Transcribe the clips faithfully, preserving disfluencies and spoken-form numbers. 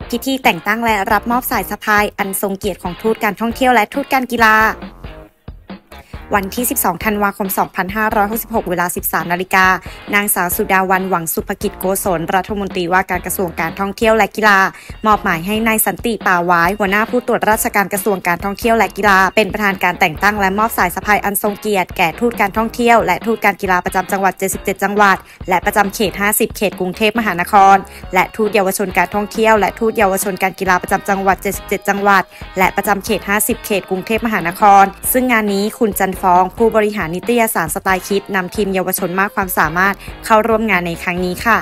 พิธีแต่งตั้งและรับมอบสายสะพายอันทรงเกียรติของทูตการท่องเที่ยวและทูตการกีฬาวันที่ สิบสอง ธันวาคม สองพันห้าร้อยหกสิบหก เวลา สิบสาม นาฬิกา นางสาวสุดาวันหวังสุภกิจโกศลรัฐมนตรีว่าการกระทรวงการท่องเที่ยวและกีฬามอบหมายให้นายสันติป่าวายหัวหน้าผู้ตรวจราชการกระทรวงการท่องเที่ยวและกีฬาเป็นประธานการแต่งตั้งและมอบสายสะพายอันทรงเกียรติแก่ทูตการท่องเที่ยวและทูตการกีฬาประจำจังหวัด เจ็ดสิบเจ็ด จังหวัดและประจำเขต ห้าสิบ เขตกรุงเทพมหานครและทูตเยาวชนการท่องเที่ยวและทูตเยาวชนการกีฬาประจำจังหวัด เจ็ดสิบเจ็ด จังหวัดและประจำเขต ห้าสิบ เขตกรุงเทพมหานครซึ่งงานนี้คุณจันฟองผู้บริหารนิตยสารสไตล์คิดนำทีมเยาวชนมากความสามารถเข้าร่วมงานในครั้งนี้ค่ะ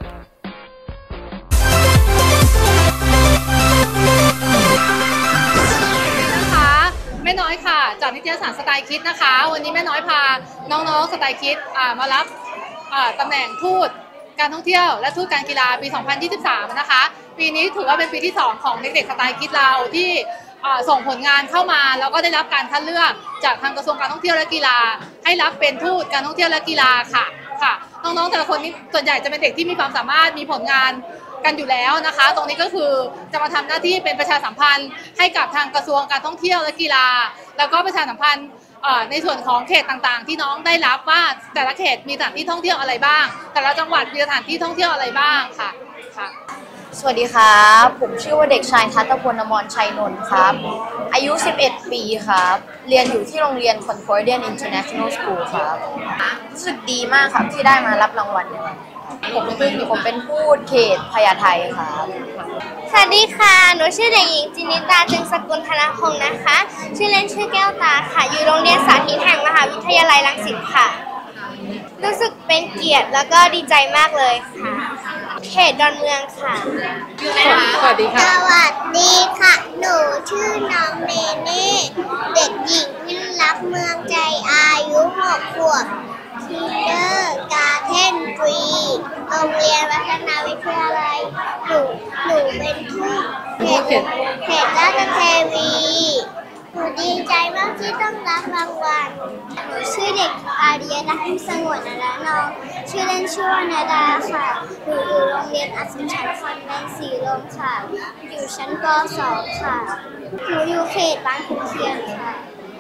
นะคะแม่น้อยค่ะจากนิตยสารสไตล์คิดนะคะวันนี้แม่น้อยพาน้องๆสไตล์คิดมารับตำแหน่งทูตการท่องเที่ยวและทูตการกีฬาปี สองพันยี่สิบสาม นะคะปีนี้ถือว่าเป็นปีที่สองของเด็กๆสไตล์คิดเราที่ส่งผลงานเข้ามาแล้วก็ได้รับการคัดเลือกจากทางกระทรวงการท่องเที่ยวและกีฬาให้รับเป็นทูตการท่องเที่ยวและกีฬาค่ะค่ะน้องๆแต่ละคนนี้ส่วนใหญ่จะเป็นเด็กที่มีความสามารถมีผลงานกันอยู่แล้วนะคะตรงนี้ก็คือจะมาทำหน้าที่เป็นประชาสัมพันธ์ให้กับทางกระทรวงการท่องเที่ยวและกีฬาแล้วก็ประชาสัมพันธ์ในส่วนของเขตต่างๆที่น้องได้รับว่าแต่ละเขตมีสถานที่ท่องเที่ยวอะไรบ้างแต่ละจังหวัดมีสถานที่ท่องเที่ยวอะไรบ้างค่ะค่ะสวัสดีครับผมชื่อว่าเด็กชายทัตพล อมรชัยนนท์ครับอายุสิบเอ็ดปีครับเรียนอยู่ที่โรงเรียน Concordian International School ครับรู้สึกดีมากครับที่ได้มารับรางวัลในวันผมเป็นผมเป็นผู้เขตพญาไทครับสวัสดีค่ะหนูชื่อเด็กหญิงจินิตาจึงสกุลธนพงศ์นะคะชื่อเล่นชื่อแก้วตาค่ะอยู่โรงเรียนสาธิตแห่งมหาวิทยาลัยรังสิตค่ะรู้สึกเป็นเกียรติแล้วก็ดีใจมากเลยค่ะเขตดอนเมืองค่ะสวัสดีค่ะสวัสดีค่ะหนูชื่อน้องเนเน่เด็กหญิงวินลักษ์เมืองใจอายุหกขวบทีเดอร์การ์เทนทรีโรงเรียนวัฒนาวิทยาลัยหนูหนูเป็นผู้เขตเขตราชเทวีหนูดีใจมากที่ต้องรับรางวัลหนูชื่อเด็กอาเดียนักสงวนนะน้องชื่อเล่นชื่อว่านาดาค่ะหนูอยู่โรงเรียนอัศวินชันคอนแวนต์สีลมค่ะอยู่ชั้นป สอง ค่ะหนูอยู่เขตบางขุนเทียนค่ะ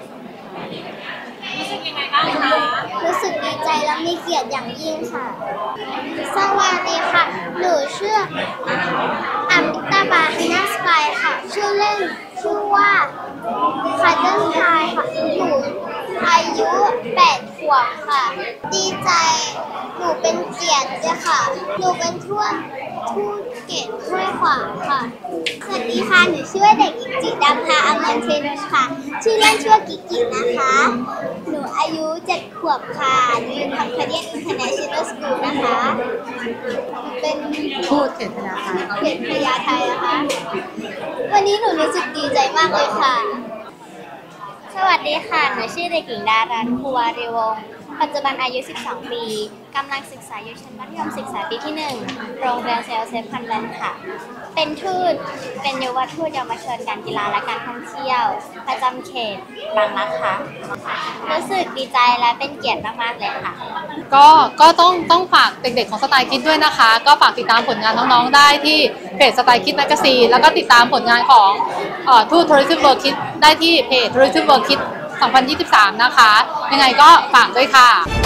รู้สึกยังไงบ้างคะรู้สึกดีใจและมีเกียรติอย่างยิ่งค่ะสวัสดีค่ะหนูชื่ออมิตาบาฮินาสกายค่ะชื่อเล่นชื่อว่าคาเดนไทค่ะหนูอายุแปดขวบค่ะดีใจหนูเป็นเกียรติด้วยค่ะหนูเป็นทูตทูตเกตห้วยขวางค่ะสวัสดีค่ะหนูชื่อเด็กหญิงจิตดาภาอมรเชนนท์ค่ะชื่อเล่นชื่อกิกินะคะหนูอายุเจ็ดขวบค่ะหนูเรียนคอนคอร์เดียนอินเตอร์เนชั่นแนลสคูลนะคะเป็นทูตเขตพญาไทเขตพญาไทนะคะวันนี้หนูรู้สึกดีใจมากเลยค่ะสวัสดีค่ะหนูชื่อเด็กหญิงดารัตน์ ภูวารีวงศ์ปัจจุบันอายุสิบสองปีกำลังศึกษาอยู่ชั้นมัธยมศึกษาปีที่หนึ่งโรงเรียนเซลเซฟคอนแวนต์ค่ะเป็นทูตเป็นเยาวทูตเยาวชนการกีฬาและการท่องเที่ยวประจำเขตบางรักค่ะรู้สึกดีใจและเป็นเกียรติมากๆเลยค่ะก็ก็ต้องต้องฝากเด็กๆของสไตล์คิดด้วยนะคะก็ฝากติดตามผลงานน้องๆได้ที่เพจสไตล์คิดแมกกาซีนแล้วก็ติดตามผลงานของทูตทัวริซึมเวิร์คิดได้ที่เพจทัวริซึมเวิร์คิดสองพันยี่สิบสามนะคะยังไงก็ฝากด้วยค่ะ